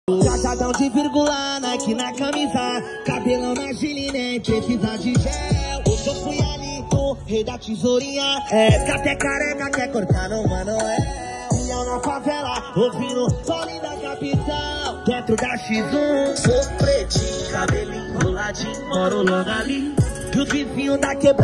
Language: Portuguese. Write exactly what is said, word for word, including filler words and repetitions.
Trajadão de vírgula, Nike na camisa, cabelão na gilinete, precisa de gel. Hoje eu fui ali com o rei da tesourinha, é, que até careca quer cortar no Manoel. Milhão na favela, ouvindo Paulinho da capital, dentro da X um. Sou pretinho, cabelo enroladinho, moro logo ali, e os vizinhos da quebrada